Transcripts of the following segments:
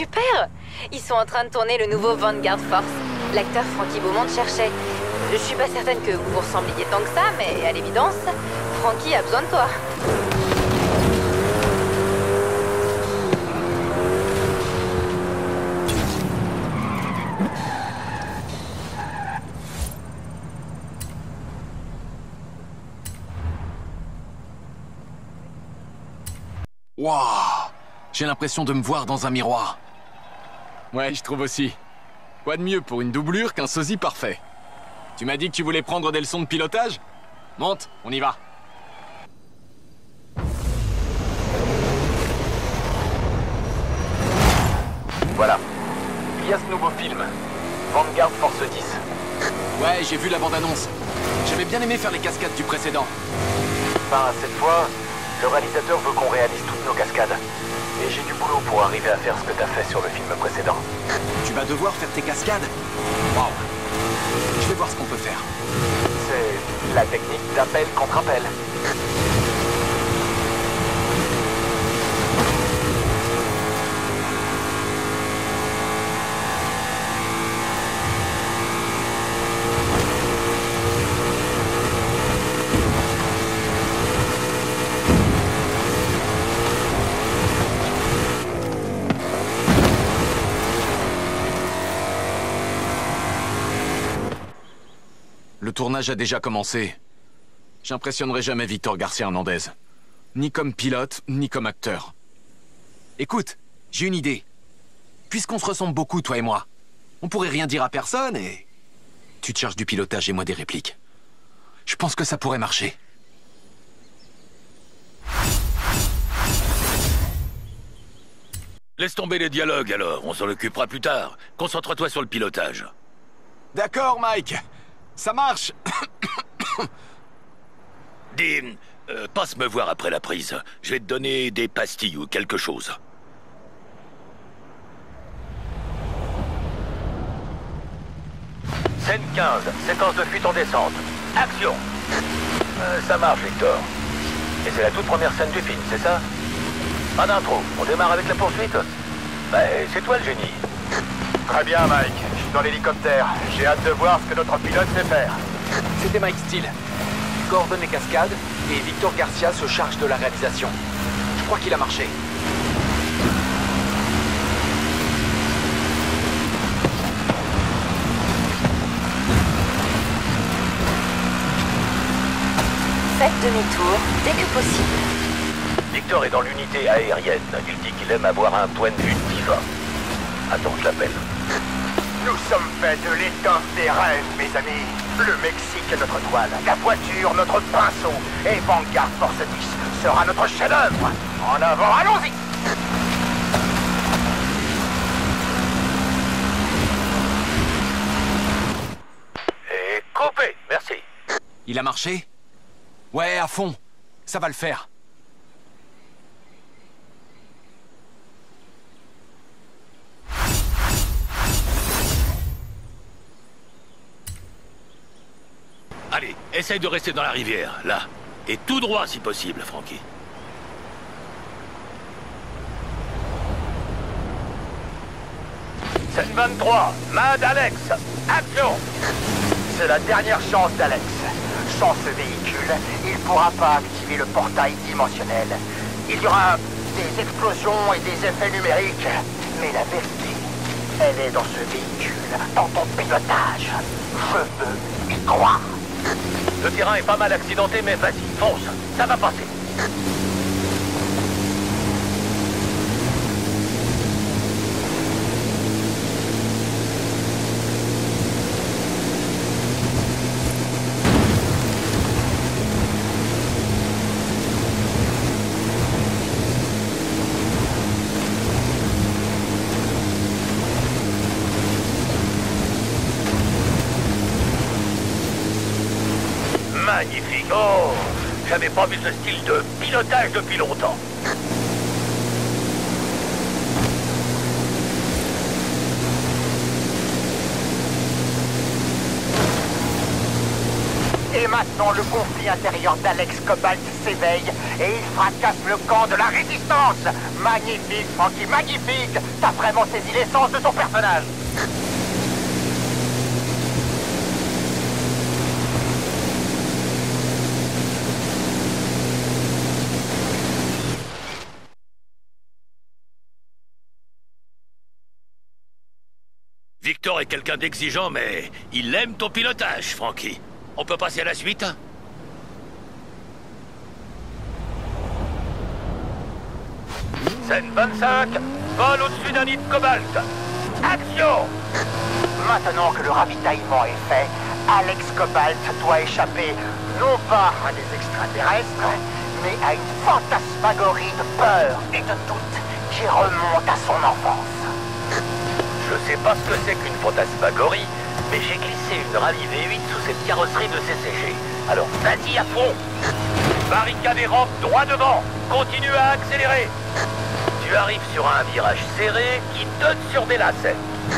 super! Ils sont en train de tourner le nouveau Vanguard Force. L'acteur Frankie Beaumont te cherchait. Je suis pas certaine que vous vous ressembliez tant que ça, mais à l'évidence, Frankie a besoin de toi. Waouh! J'ai l'impression de me voir dans un miroir. Ouais, je trouve aussi. Quoi de mieux pour une doublure qu'un sosie parfait? Tu m'as dit que tu voulais prendre des leçons de pilotage? Monte, on y va. Voilà. Il y a ce nouveau film, Vanguard Force 10. Ouais, j'ai vu la bande-annonce. J'avais bien aimé faire les cascades du précédent. Enfin, cette fois, le réalisateur veut qu'on réalise toutes nos cascades. Et j'ai du boulot pour arriver à faire ce que t'as fait sur le film précédent. Tu vas devoir faire tes cascades? Waouh! Je vais voir ce qu'on peut faire. C'est la technique d'appel contre appel. Le tournage a déjà commencé. J'impressionnerai jamais Victor Garcia Hernandez. Ni comme pilote, ni comme acteur. Écoute, j'ai une idée. Puisqu'on se ressemble beaucoup, toi et moi, on pourrait rien dire à personne et... Tu te charges du pilotage et moi des répliques. Je pense que ça pourrait marcher. Laisse tomber les dialogues alors, on s'en occupera plus tard. Concentre-toi sur le pilotage. D'accord, Mike. Ça marche. Dis, passe me voir après la prise. Je vais te donner des pastilles ou quelque chose. Scène 15, séquence de fuite en descente. Action. Ça marche, Victor. Et c'est la toute première scène du film, c'est ça? Pas d'intro, on démarre avec la poursuite? Ben, c'est toi le génie. Très bien, Mike. Je suis dans l'hélicoptère. J'ai hâte de voir ce que notre pilote sait faire. C'était Mike Steele. Il coordonne les cascades et Victor Garcia se charge de la réalisation. Je crois qu'il a marché. Faites demi-tour dès que possible. Victor est dans l'unité aérienne. Il dit qu'il aime avoir un point de vue diva. Attends, je l'appelle. Nous sommes faits de l'étoffe des rêves, mes amis. Le Mexique est notre toile, la voiture notre pinceau. Et Vanguard Force 10 sera notre chef-d'œuvre. En avant, allons-y! Et coupé, merci. Il a marché? Ouais, à fond. Ça va le faire. Allez, essaye de rester dans la rivière, là. Et tout droit si possible, Frankie. Scène 23, main d'Alex. Action! C'est la dernière chance d'Alex. Sans ce véhicule, il ne pourra pas activer le portail dimensionnel. Il y aura des explosions et des effets numériques. Mais la vérité, elle est dans ce véhicule, dans ton pilotage. Je veux y croire. Le terrain est pas mal accidenté, mais vas-y, fonce. Ça va passer. Magnifique. Oh, j'avais pas vu ce style de pilotage depuis longtemps. Et maintenant, le conflit intérieur d'Alex Cobalt s'éveille et il fracasse le camp de la résistance. Magnifique, Frankie, magnifique. T'as vraiment saisi l'essence de ton personnage. Victor est quelqu'un d'exigeant, mais il aime ton pilotage, Frankie. On peut passer à la suite? Scène 25, vol au-dessus d'un nid de cobalt. Action! Maintenant que le ravitaillement est fait, Alex Cobalt doit échapper non pas à des extraterrestres, mais à une fantasmagorie de peur et de doute qui remonte à son enfance. Je sais pas ce que c'est qu'une fantasmagorie, mais j'ai glissé une rallye V8 sous cette carrosserie de CCG. Alors vas-y à fond! Barricade et rampe droit devant! Continue à accélérer! Tu arrives sur un virage serré qui donne sur des lacets.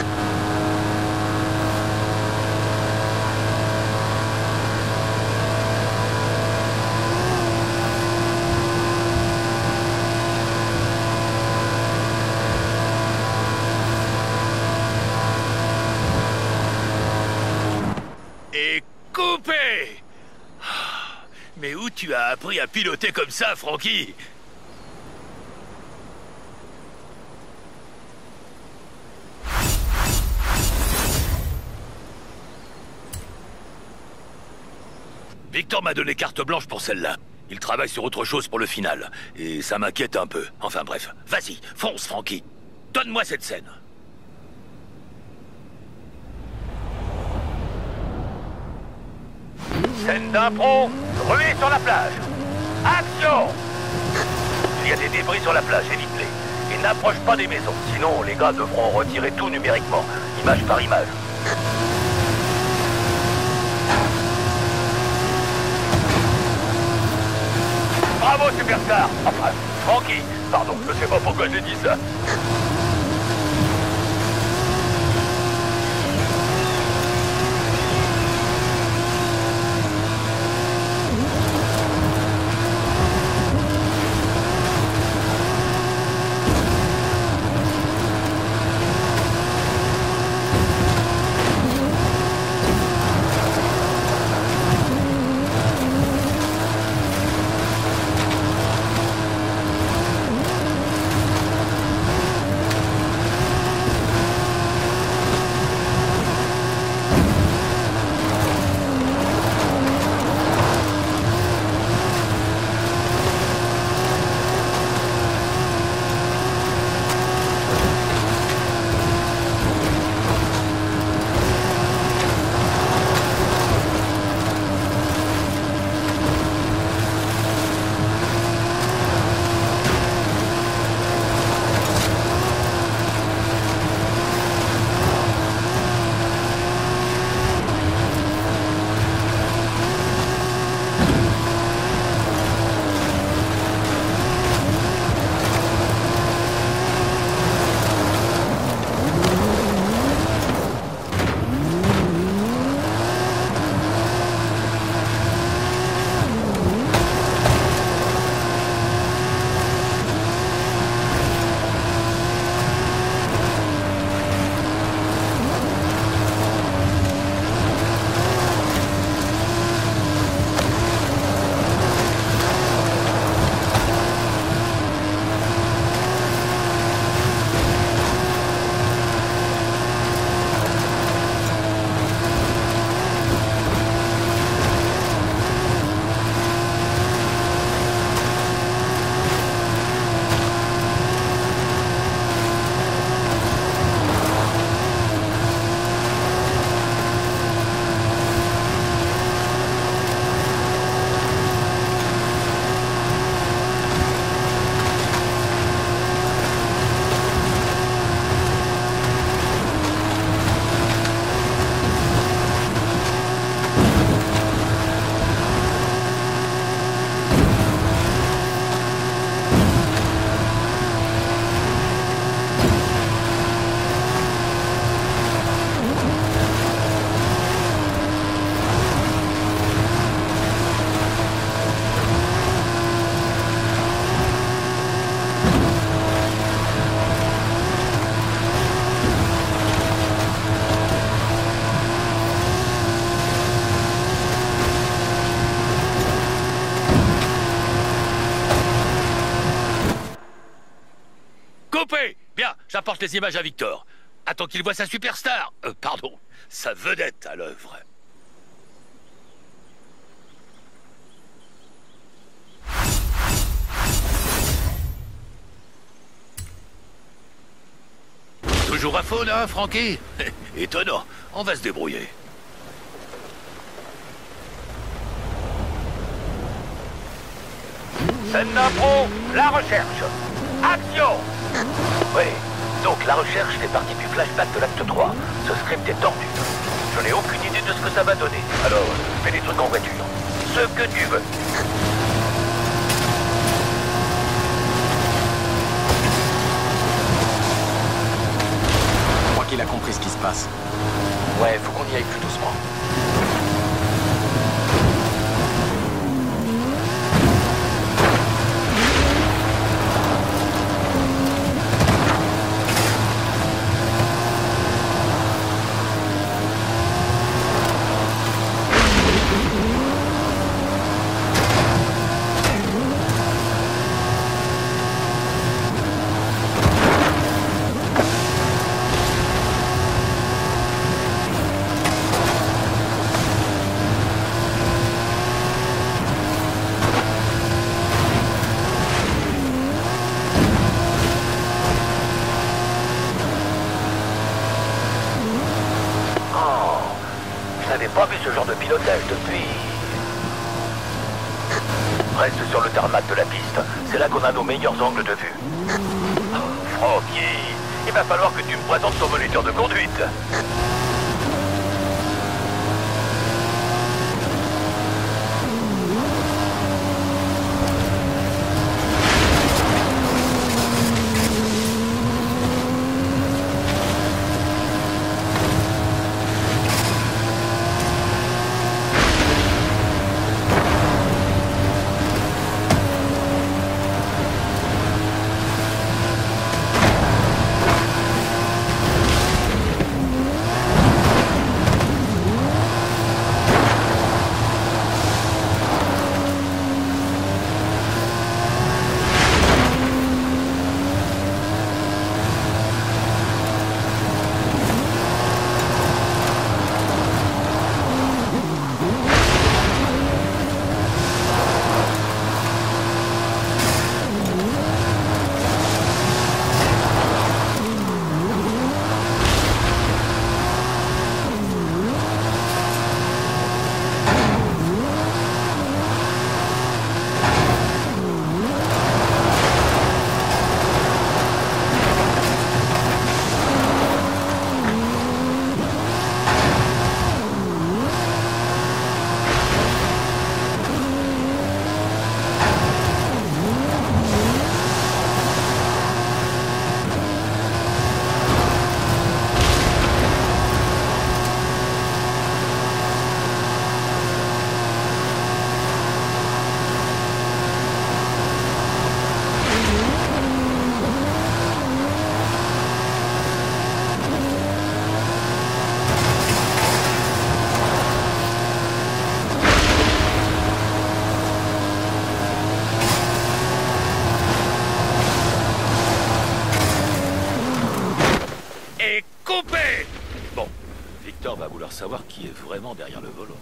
Et coupé! Mais où tu as appris à piloter comme ça, Frankie? Victor m'a donné carte blanche pour celle-là. Il travaille sur autre chose pour le final. Et ça m'inquiète un peu. Enfin bref. Vas-y, fonce, Frankie. Donne-moi cette scène. Scène d'impro, ruée sur la plage. Action! Il y a des débris sur la plage, évite-les. Et n'approche pas des maisons, sinon les gars devront retirer tout numériquement, image par image. Bravo, Superstar! Enfin, Frankie, pardon, je sais pas pourquoi j'ai dit ça. J'apporte les images à Victor. Attends qu'il voit sa superstar. Pardon, sa vedette à l'œuvre. Toujours à faune, hein, Frankie? Étonnant. On va se débrouiller. Scène d'impro, la recherche. Action! Oui, donc la recherche fait partie du flashback de l'acte 3. Ce script est tordu. Je n'ai aucune idée de ce que ça va donner. Alors, fais des trucs en voiture. Ce que tu veux. Je crois qu'il a compris ce qui se passe. Ouais, faut qu'on y aille plus doucement. Pas vu ce genre de pilotage depuis... Reste sur le tarmac de la piste. C'est là qu'on a nos meilleurs angles de vue. Frankie, il va falloir que tu me présentes ton moniteur de conduite. Va vouloir savoir qui est vraiment derrière le volant.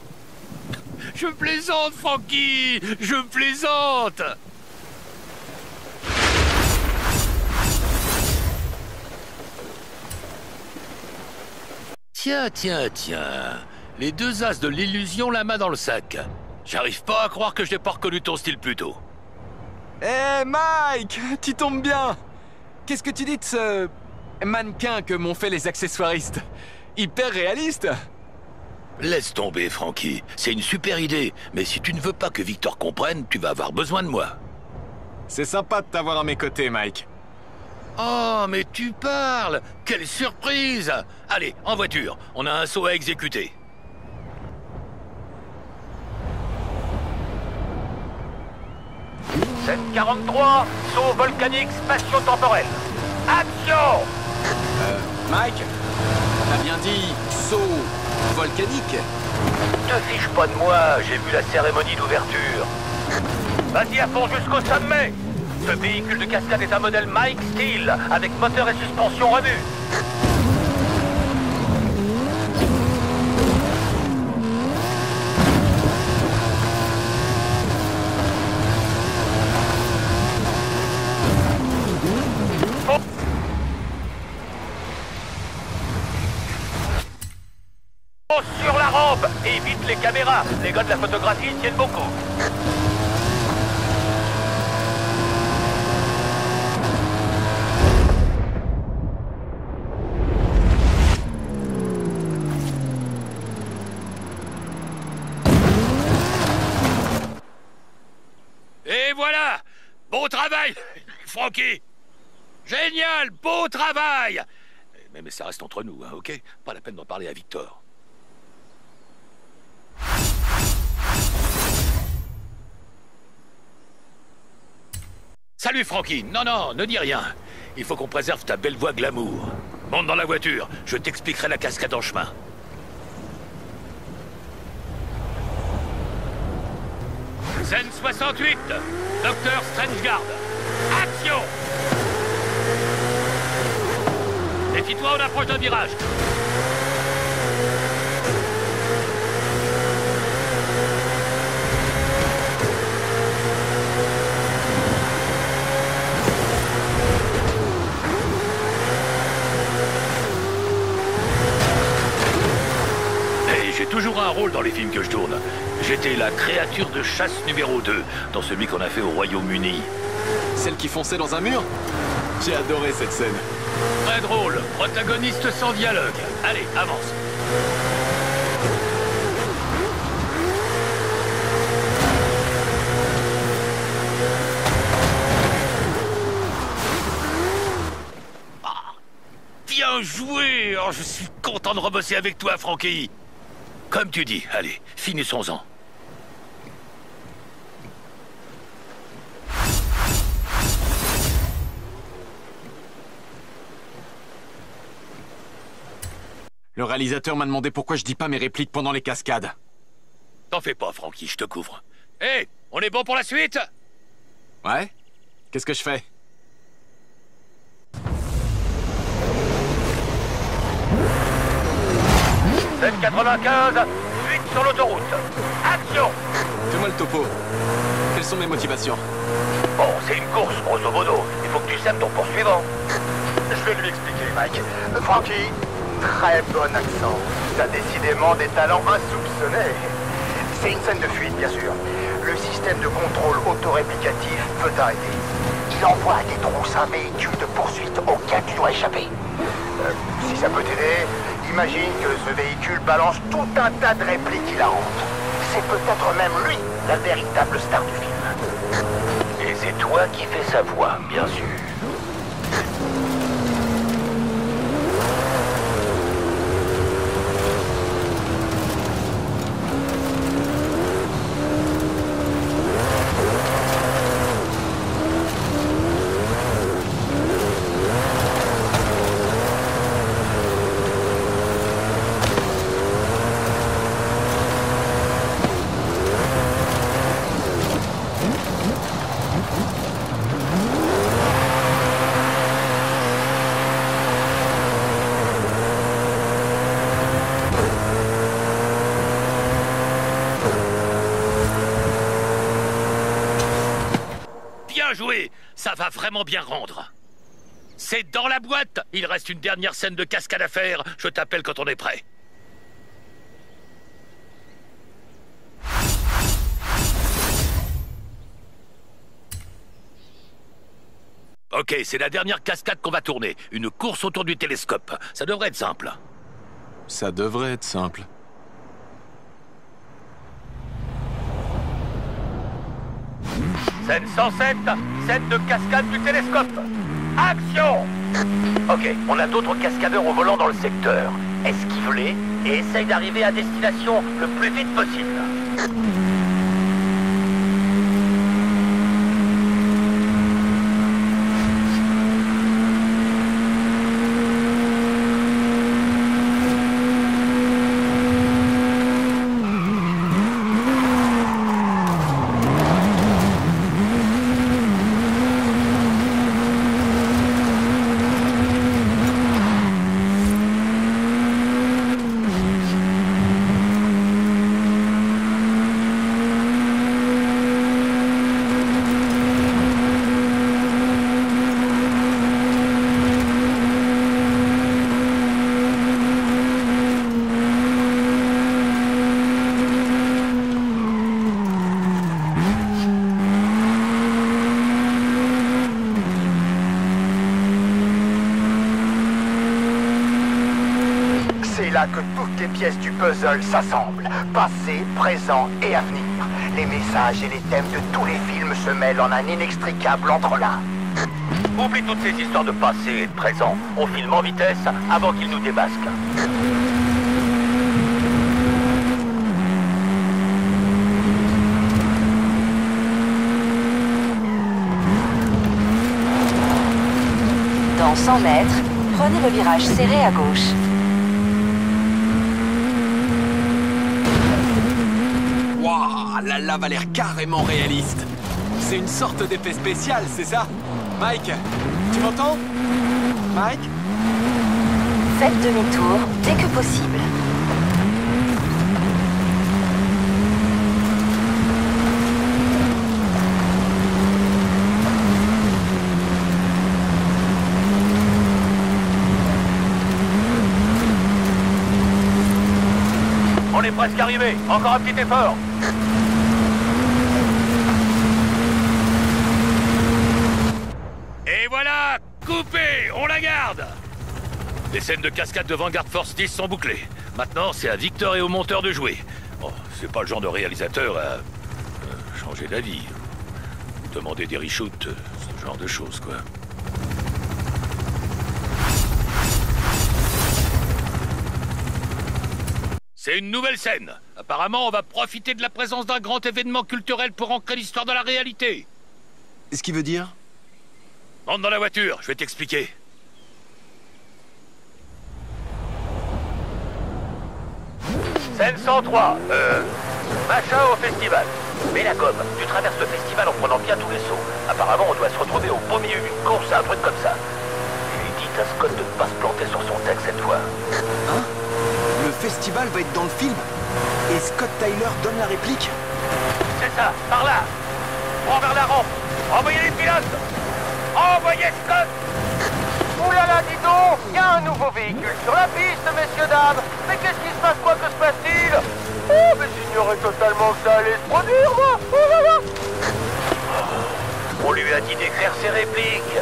Je plaisante, Frankie! Je plaisante! Tiens. Les deux as de l'illusion, la main dans le sac. J'arrive pas à croire que je n'ai pas reconnu ton style plus tôt. Eh Mike, tu tombes bien. Qu'est-ce que tu dis de ce mannequin que m'ont fait les accessoiristes? Hyper réaliste. Laisse tomber, Frankie. C'est une super idée. Mais si tu ne veux pas que Victor comprenne, tu vas avoir besoin de moi. C'est sympa de t'avoir à mes côtés, Mike. Oh, mais tu parles! Quelle surprise! Allez, en voiture. On a un saut à exécuter. Scène 43, saut volcanique spatio-temporel. Action! Mike, t'as bien dit saut volcanique? Te fiche pas de moi, j'ai vu la cérémonie d'ouverture. Vas-y à fond jusqu'au sommet. Ce véhicule de cascade est un modèle Mike Steel, avec moteur et suspension remue. Sur la rampe! Évite les caméras! Les gars de la photographie y tiennent beaucoup. Et voilà! Beau travail, Frankie! Génial! Beau travail! Mais ça reste entre nous, hein, ok? Pas la peine d'en parler à Victor. Salut Frankie. Non, non, ne dis rien. Il faut qu'on préserve ta belle voix glamour. Monte dans la voiture, je t'expliquerai la cascade en chemin. Scène 68, Docteur Strangeguard. Action! Méfie-toi, on approche d'un virage. J'ai toujours un rôle dans les films que je tourne. J'étais la créature de chasse numéro 2 dans celui qu'on a fait au Royaume-Uni. Celle qui fonçait dans un mur? J'ai adoré cette scène. Très drôle, protagoniste sans dialogue. Allez, avance. Bien joué! Oh, je suis content de rebosser avec toi, Frankie. Comme tu dis, allez, finissons-en. Le réalisateur m'a demandé pourquoi je dis pas mes répliques pendant les cascades. T'en fais pas, Frankie, je te couvre. Hé, on est bon pour la suite? Ouais? Qu'est-ce que je fais? Scène 95, fuite sur l'autoroute. Action! Fais-moi le topo. Quelles sont mes motivations? Bon, c'est une course, grosso modo. Il faut que tu sèmes ton poursuivant. Je vais lui expliquer, Mike. Frankie, très bon accent. T'as décidément des talents insoupçonnés. C'est une scène de fuite, bien sûr. Le système de contrôle autoréplicatif veut t'arrêter. Il envoie à des trousses un véhicule de poursuite auquel tu dois échapper. Si ça peut t'aider, imagine que ce véhicule balance tout un tas de répliques hilarantes. C'est peut-être même lui, la véritable star du film. Et c'est toi qui fais sa voix, bien sûr. Bien joué, ça va vraiment bien rendre. C'est dans la boîte. Il reste une dernière scène de cascade à faire. Je t'appelle quand on est prêt. Ok, c'est la dernière cascade qu'on va tourner. Une course autour du télescope. Ça devrait être simple. Ça devrait être simple. Scène 107, scène de cascade du télescope. Action! Ok, on a d'autres cascadeurs au volant dans le secteur. Esquive-les et essaye d'arriver à destination le plus vite possible. là que toutes les pièces du puzzle s'assemblent. Passé, présent et avenir. Les messages et les thèmes de tous les films se mêlent en un inextricable entrelac. Oublie toutes ces histoires de passé et de présent. On filme en vitesse avant qu'ils nous démasquent. Dans 100 mètres, prenez le virage serré à gauche. Waouh, la lave a l'air carrément réaliste. C'est une sorte d'effet spécial, c'est ça? Mike, tu m'entends? Mike? Faites demi-tour dès que possible. On est presque arrivé. Encore un petit effort. Et voilà, coupé, on la garde. Les scènes de cascade de Vanguard Force 10 sont bouclées. Maintenant, c'est à Victor et au monteur de jouer. Bon, c'est pas le genre de réalisateur à changer d'avis. Demander des reshoots, ce genre de choses, quoi. C'est une nouvelle scène. Apparemment, on va profiter de la présence d'un grand événement culturel pour ancrer l'histoire dans la réalité. Ce qui veut dire? Monte dans la voiture, je vais t'expliquer. Scène 103, machin au festival. Mélagom, tu traverses le festival en prenant bien tous les sauts. Apparemment, on doit se retrouver au beau milieu d'une course, un truc comme ça. Et dites à Scott de ne pas se planter sur son texte cette fois. Hein? Le festival va être dans le film? Et Scott Tyler donne la réplique? C'est ça, par là. Prends vers la rampe. Envoyez les pilotes. Envoyez Scott. Ouh là là, dis donc, il y a un nouveau véhicule sur la piste, messieurs, dames. Mais qu'est-ce qui se passe, quoi, que se passe-t-il? Oh, mais j'ignorais totalement que ça allait se produire, moi. Oh là là. On lui a dit d'écrire ses répliques.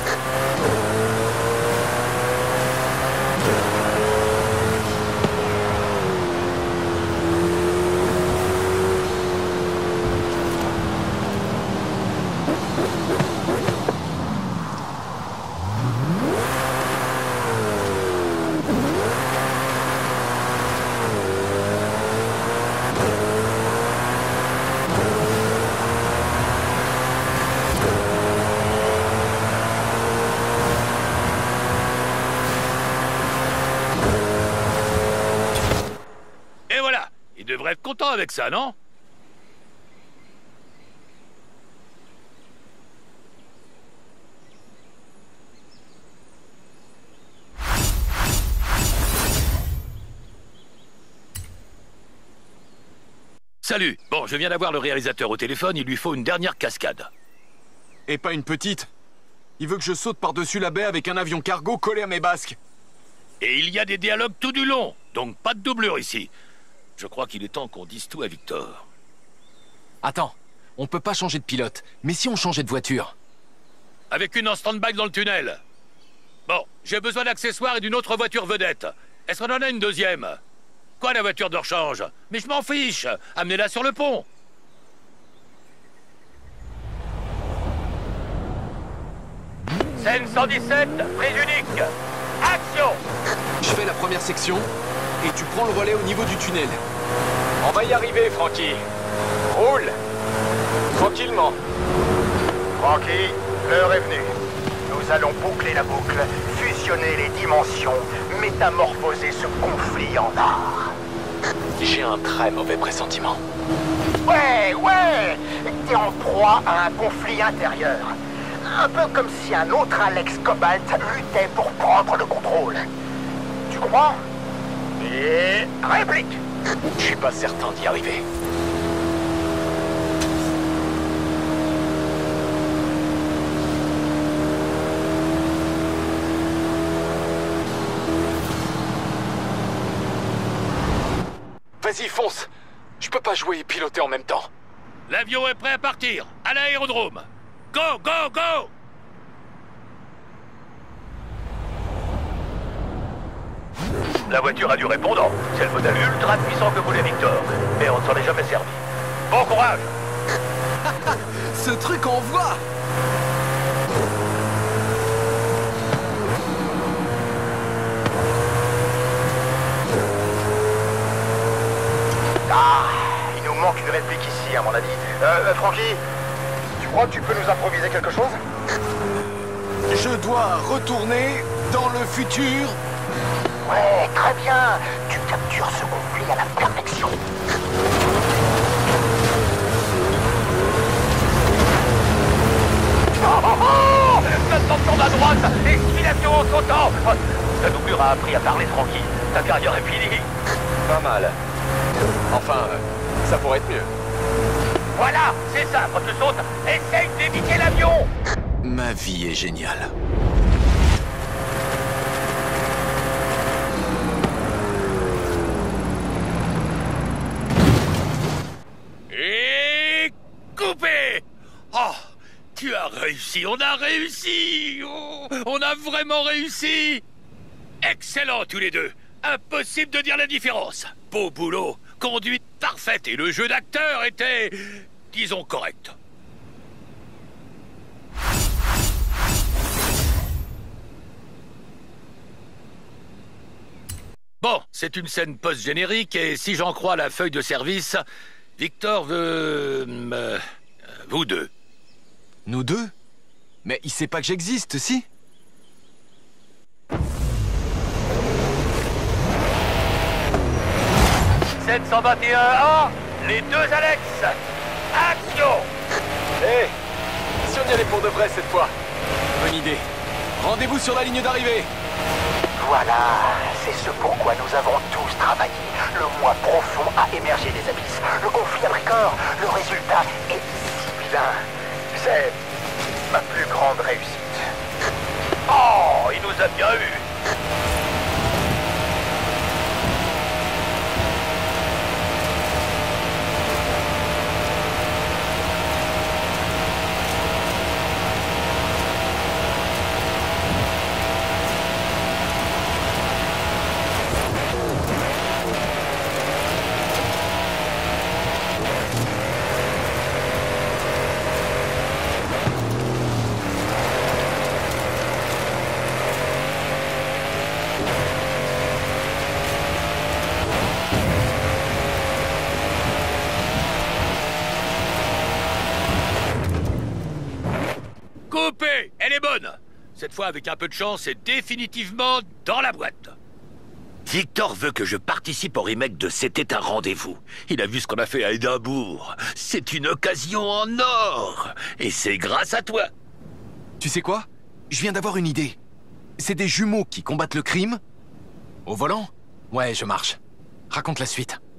Il devrait être content avec ça, non? Salut. Bon, je viens d'avoir le réalisateur au téléphone, il lui faut une dernière cascade. Et pas une petite? Il veut que je saute par-dessus la baie avec un avion cargo collé à mes basques. Et il y a des dialogues tout du long, donc pas de doublure ici. Je crois qu'il est temps qu'on dise tout à Victor. Attends, on peut pas changer de pilote, mais si on changeait de voiture? Avec une en stand-by dans le tunnel. Bon, j'ai besoin d'accessoires et d'une autre voiture vedette. Est-ce qu'on en a une deuxième? Quoi, la voiture de rechange? Mais je m'en fiche. Amenez-la sur le pont. Scène 117, prise unique. Action! Je fais la première section, et tu prends le relais au niveau du tunnel. On va y arriver, Frankie. Roule. Tranquillement. Frankie, l'heure est venue. Nous allons boucler la boucle, fusionner les dimensions, métamorphoser ce conflit en art. J'ai un très mauvais pressentiment. Ouais, t'es en proie à un conflit intérieur. Un peu comme si un autre Alex Cobalt luttait pour prendre le contrôle. Tu comprends? Et réplique. Je suis pas certain d'y arriver. Vas-y, fonce. Je peux pas jouer et piloter en même temps. L'avion est prêt à partir. À l'aérodrome. Go, go, go! La voiture a du répondant. C'est le modèle ultra puissant que voulait Victor. Mais on ne s'en est jamais servi. Bon courage! Ce truc envoie! Ah, il nous manque une réplique ici, à mon avis. Francky, tu crois que tu peux nous improviser quelque chose? Je dois retourner dans le futur. Ouais, très bien. Tu captures ce conflit à la perfection. Maintenant tourne à droite! Esquilation en sautant! Ta doublure a appris à parler tranquille. Ta carrière est finie. Pas mal. Enfin, ça pourrait être mieux. Voilà, c'est ça, quand tu sautes, essaye d'éviter l'avion! Ma vie est géniale. Et coupé! Oh, tu as réussi, on a réussi! Oh, on a vraiment réussi! Excellent tous les deux! Impossible de dire la différence! Beau boulot, conduite parfaite et le jeu d'acteur était, disons, correct. Bon, c'est une scène post-générique et si j'en crois la feuille de service, Victor veut... vous deux. Nous deux? Mais il sait pas que j'existe, si? « 721A, les deux Alex, action! » Hé! Si on y allait pour de vrai cette fois? Bonne idée. Rendez-vous sur la ligne d'arrivée. Voilà, c'est ce pourquoi nous avons tous travaillé. Le moi profond a émergé des abysses. Le conflit a pris corps. Le résultat est divin. C'est ma plus grande réussite. Oh, il nous a bien eu! Coupé, elle est bonne. Cette fois, avec un peu de chance, c'est définitivement dans la boîte. Victor veut que je participe au remake de C'était un rendez-vous. Il a vu ce qu'on a fait à Édimbourg. C'est une occasion en or. Et c'est grâce à toi. Tu sais quoi? Je viens d'avoir une idée. C'est des jumeaux qui combattent le crime? Au volant? Ouais, je marche. Raconte la suite.